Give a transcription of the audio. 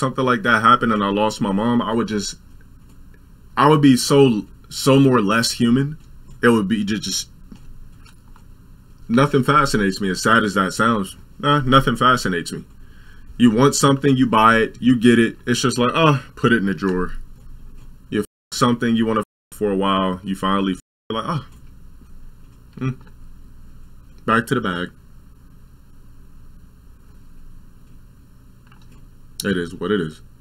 something like that happened and I lost my mom, I would be so more less human. It would be just nothing fascinates me, as sad as that sounds. Nothing fascinates me. You want something, you buy it, you get it. It's just like, oh, put it in the drawer. You f something you want to for a while, you finally like, oh, back to the bag. It is what it is.